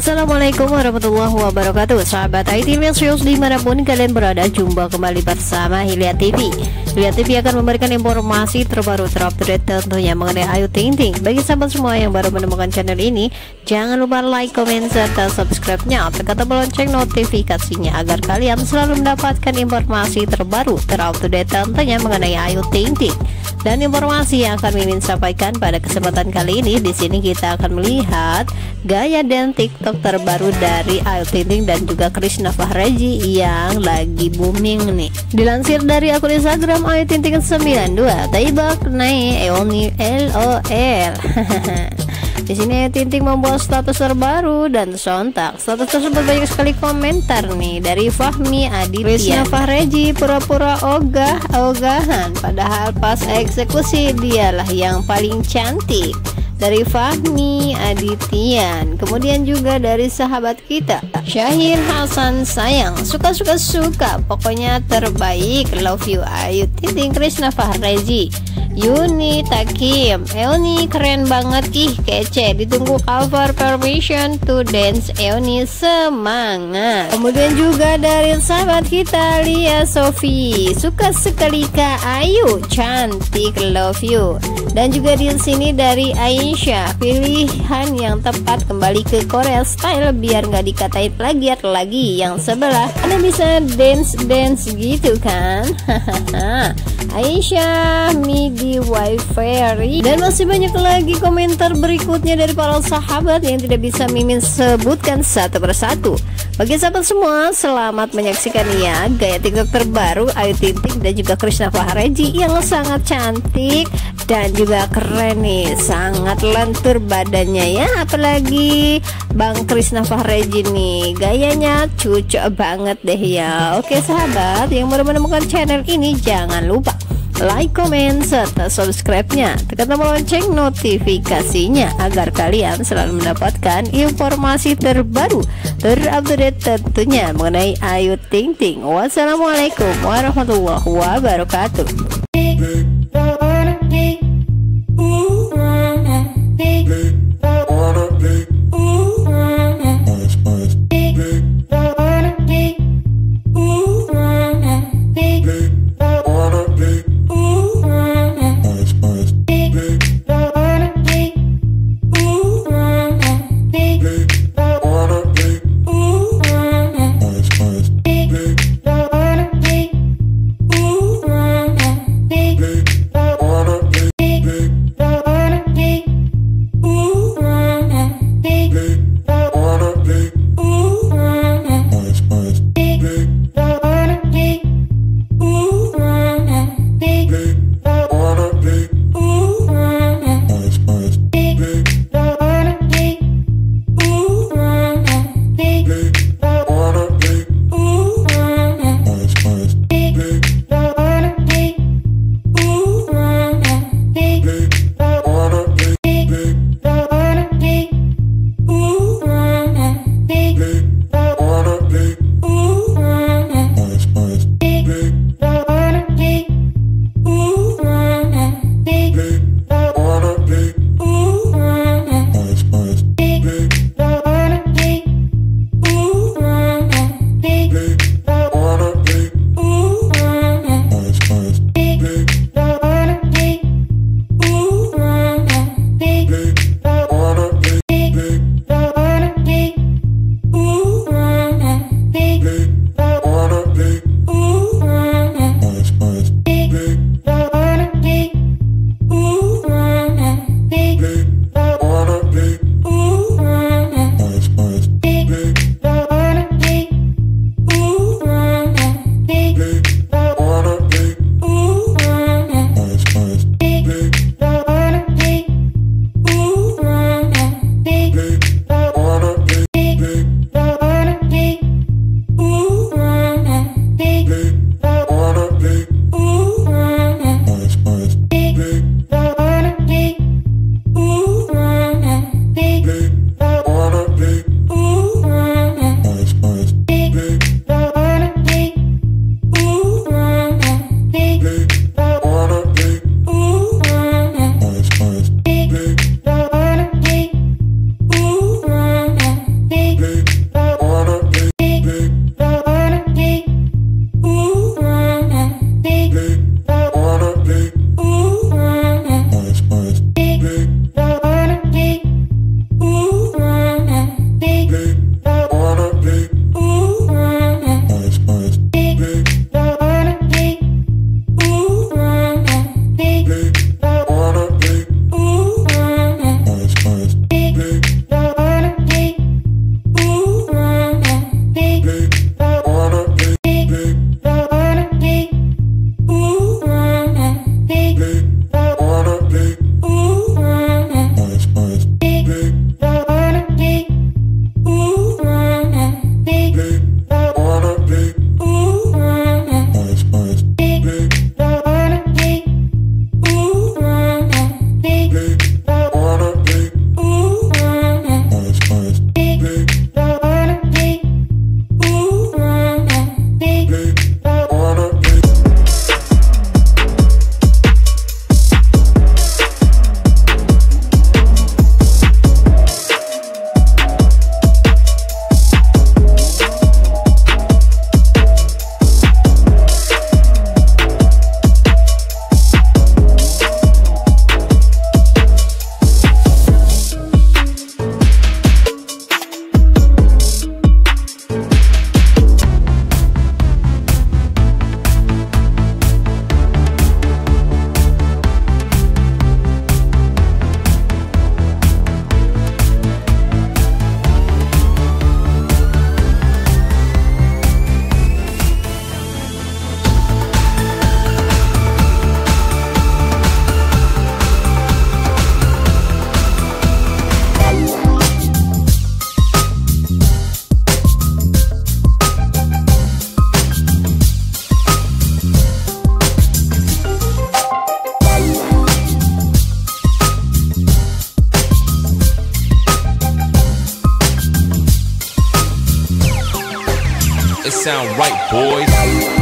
Assalamualaikum warahmatullahi wabarakatuh. Sahabat IT News dimanapun kalian berada, jumpa kembali bersama Hilya TV. Hilya TV akan memberikan informasi terbaru terupdate tentunya mengenai Ayu Ting Ting. Bagi sahabat semua yang baru menemukan channel ini, jangan lupa like, komen, serta subscribe-nya, tekan tombol lonceng notifikasinya agar kalian selalu mendapatkan informasi terbaru terupdate tentunya mengenai Ayu Ting Ting. Dan informasi yang akan Mimin sampaikan pada kesempatan kali ini, di sini kita akan melihat gaya dan TikTok terbaru dari Ayu Ting Ting dan juga Krishna Fahreji yang lagi booming nih. Dilansir dari akun Instagram Ayu Ting Ting 92, Taibak naik Eoni LOL. Di sini Ayu Ting Ting membuat status terbaru dan sontak status tersebut banyak sekali komentar nih dari Fahmi Aditya. Krishna Fahreji pura-pura ogah-ogahan padahal pas eksekusi dialah yang paling cantik, dari Fahmi Aditya. Kemudian juga dari sahabat kita Syahir Hasan, sayang suka pokoknya terbaik, love you Ayu Ting Ting. Krishna Fahreji, Yuni Takim, Eoni keren banget, ih kece, ditunggu cover Permission to Dance, Eoni semangat. Kemudian juga dari sahabat kita Lia Sofi, suka sekali Kak Ayu, cantik, love you. Dan juga di sini dari Aisyah, pilihan yang tepat kembali ke Korea Style biar nggak dikatain plagiat lagi yang sebelah. Anda bisa dance gitu kan? Aisyah Midi Wifi. Dan masih banyak lagi komentar berikutnya dari para sahabat yang tidak bisa Mimin sebutkan satu persatu. Bagi sahabat semua, selamat menyaksikan ya gaya TikTok terbaru Ayu Ting Ting dan juga Krishna Fahreji yang sangat cantik dan juga keren nih, sangat lentur badannya ya. Apalagi Bang Krishna Fahreji nih, gayanya cucok banget deh ya. Oke sahabat yang baru menemukan channel ini, jangan lupa like, komen, serta subscribe-nya, tekan tombol lonceng notifikasinya agar kalian selalu mendapatkan informasi terbaru terupdate tentunya mengenai Ayu Ting Ting. Wassalamualaikum warahmatullahi wabarakatuh. It sound right, boys.